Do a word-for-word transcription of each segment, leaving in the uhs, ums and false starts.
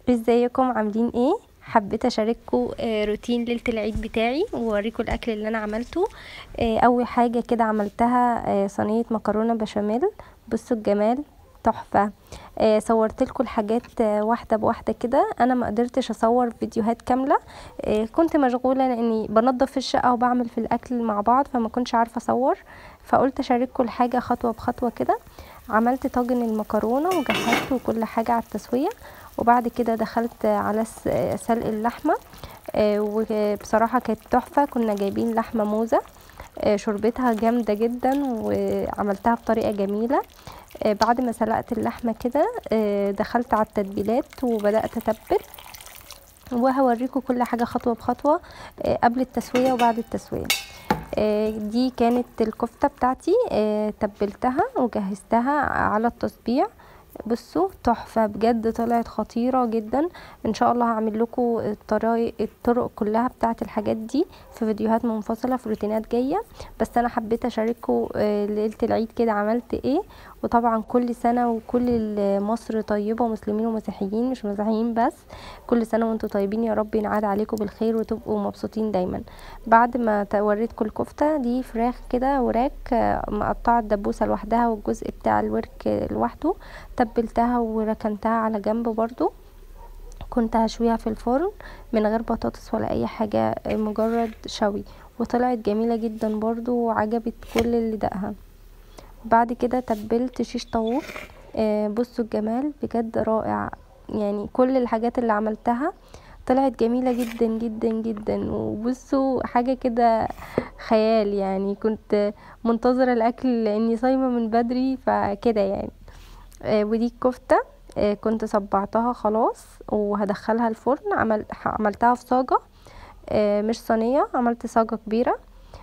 ازيكم عاملين ايه؟ حبيت اشارككم آه، روتين ليله العيد بتاعي واوريكم الاكل اللي انا عملته. آه، اول حاجه كده عملتها آه، صينيه مكرونه بشاميل. بصوا الجمال، تحفه. آه، صورت لكم الحاجات آه، واحده بواحده كده. انا ما قدرتش اصور فيديوهات كامله، آه، كنت مشغوله لاني بنظف في الشقه وبعمل في الاكل مع بعض، فما كنتش عارفه اصور. فقلت اشارككم الحاجه خطوه بخطوه كده. عملت طاجن المكرونه وجهزته وكل حاجه على التسويه، وبعد كده دخلت على س- سلق اللحمة. آه، وبصراحة كانت تحفة. كنا جايبين لحمة موزة، آه، شوربتها جامدة جدا وعملتها بطريقة جميلة. آه، بعد ما سلقت اللحمة كده آه، دخلت على التتبيلات وبدأت أتبل، وهوريكم كل حاجة خطوة بخطوة آه، قبل التسوية وبعد التسوية. آه، دي كانت الكفتة بتاعتي، آه، تبلتها وجهزتها على التصبيع. بصوا تحفة بجد، طلعت خطيرة جدا. ان شاء الله هعمل لكم الطريق الطرق كلها بتاعت الحاجات دي في فيديوهات منفصلة في روتينات جاية. بس انا حبيت اشارككم آه، ليلة العيد كده عملت ايه. وطبعا كل سنة وكل مصر طيبة، مسلمين ومسيحيين، مش مسيحيين بس. كل سنة وانتم طيبين، يا رب ينعاد عليكم بالخير وتبقوا مبسوطين دايما. بعد ما وريتكم الكفتة دي، فراخ كده وراك آه، مقطعة الدبوسة لوحدها والجزء بتاع الورك لوحده. تبلتها وركنتها على جنب برضو. كنت هشويها في الفرن من غير بطاطس ولا اي حاجة، مجرد شوي. وطلعت جميلة جدا برضو وعجبت كل اللي دقها. بعد كده تبلت شيش طاووق. آه، بصوا الجمال بجد رائع. يعني كل الحاجات اللي عملتها طلعت جميلة جدا جدا جدا. وبصوا حاجة كده خيال، يعني كنت منتظرة الاكل لاني صايمة من بدري فكده يعني. آه، ودي الكفتة. آه، كنت صبعتها خلاص وهدخلها الفرن. عمل عملتها في صاجة، آه، مش صينية، عملت صاجة كبيرة.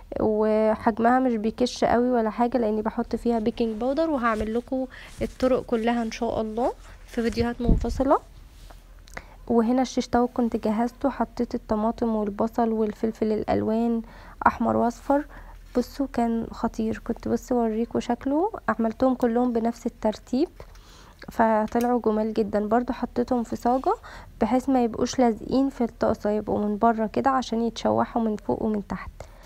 وحجمها مش بيكش قوي ولا حاجة لاني بحط فيها بيكنج باودر. وهعمل لكم الطرق كلها ان شاء الله في فيديوهات منفصلة. وهنا الشيش طاووق كنت جهزته، حطيت الطماطم والبصل والفلفل الالوان احمر واصفر. بصوا كان خطير. كنت بصوا اوريكم شكله، عملتهم كلهم بنفس الترتيب فطلعوا جمال جدا. برضو حطيتهم في صاجة بحيث ما يبقوش لازقين في الطاسة، يبقوا من بره كده عشان يتشوحوا من فوق ومن تحت.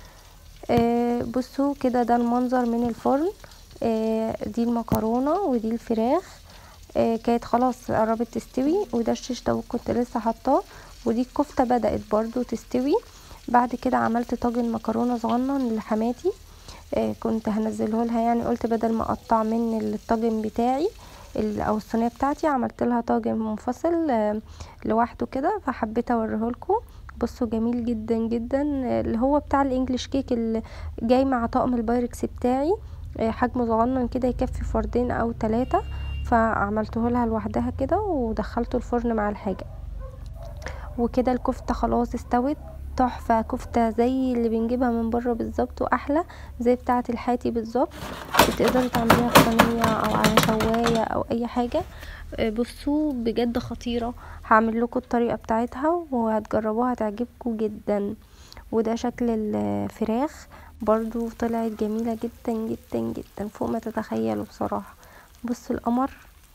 آه بصوا كده ده المنظر من الفرن. آه دي المكرونة ودي الفراخ. آه كانت خلاص قربت تستوي. وده الشيش طاووق كنت لسه حطاه. ودي الكفتة بدأت برضو تستوي. بعد كده عملت طاجن مكرونة صغنن لحماتي. آه كنت هنزله لها، يعني قلت بدل ما اقطع من الطاجن بتاعي ال- او الصينيه بتاعتي، عملت لها طاجن منفصل آه لوحده كده، فحبيت اوريه لكم. بصوا جميل جدا جدا، آه، اللي هو بتاع الانجليش كيك اللي جاي مع طقم البايركس بتاعي. آه، حجمه صغنن كده يكفي فردين او ثلاثة. فعملته لها لوحدها كده ودخلته الفرن مع الحاجه. وكده الكفتة خلاص استوت. تحفة، كفتة زي اللي بنجيبها من بره بالظبط واحلى، زي بتاعة الحاتي بالظبط. بتقدري تعمليها في صينية او على شواية او اي حاجة. آه، بصوا بجد خطيرة. هعمل لكم الطريقة بتاعتها وهتجربوها هتعجبكم جدا. وده شكل الفراخ، برضو طلعت جميلة جدا جدا جدا فوق ما تتخيلوا بصراحة. بصوا القمر.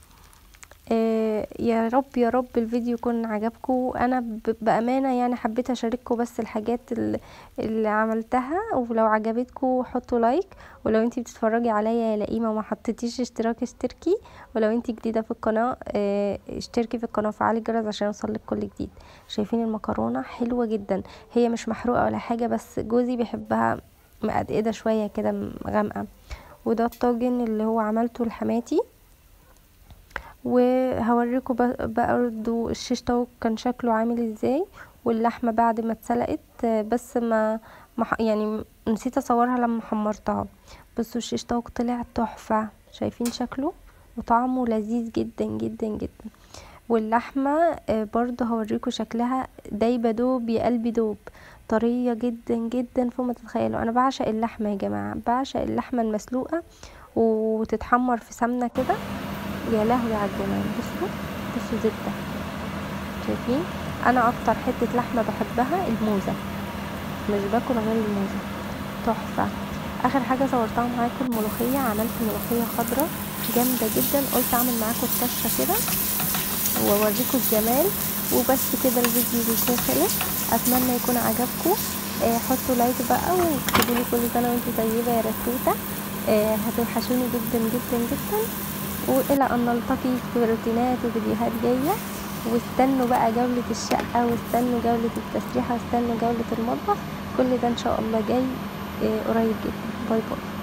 آه، يا رب يا رب الفيديو يكون عجبكم. انا ب- بامانه يعني حبيت اشارككم بس الحاجات اللي, اللي عملتها. ولو عجبتكم حطوا لايك. ولو انتي بتتفرجي عليا يا لئيمه وما حطيتيش اشتراك اشتركي. ولو انتي جديده في القناه آه، اشتركي في القناه وفعلي الجرس عشان يوصلك كل جديد. شايفين المكرونه حلوه جدا، هي مش محروقه ولا حاجه، بس جوزي بيحبها مقدقده شويه كده غامقه. وده الطاجن اللي هو عملته لحماتي. وهوريكم برضو الشيش طاووق كان شكله عامل ازاي. واللحمة بعد ما اتسلقت آه، بس ما ما ح- يعني نسيت اصورها لما حمرتها. بصوا الشيش طاووق طلع تحفة. شايفين شكله وطعمه لذيذ جدا جدا جدا. واللحمة آه، برضو هوريكم شكلها دايبة دوب يا قلبي دوب، طرية جدا جدا فوق ما تتخيلوا. انا بعشق اللحمة يا جماعة، بعشق اللحمة المسلوقة وتتحمر في سمنة كده. يا لهوي على الجمال. بصوا بصوا زبدة. شايفين؟ انا اكتر حتة لحمة بحبها الموزة، مش باكل غير الموزة. تحفة. اخر حاجة صورتها معاكم الملوخية. عملت ملوخية خضراء جامدة جدا، قلت اعمل معاكم الطشة كده واوريكم الجمال. وبس كده الفيديو بيكون خلص. اتمنى يكون عجبكم. آه حطوا لايك بقى واكتبوا لي كل سنه وانتم طيبه يا رتوته. آه هتوحشوني جدا جدا جدا، والى ان نلتقي في روتينات وفيديوهات جايه. واستنوا بقى جولة الشقة، واستنوا جولة التسريحة، واستنوا جولة المطبخ. كل ده ان شاء الله جاي آه قريب جدا. باي باي.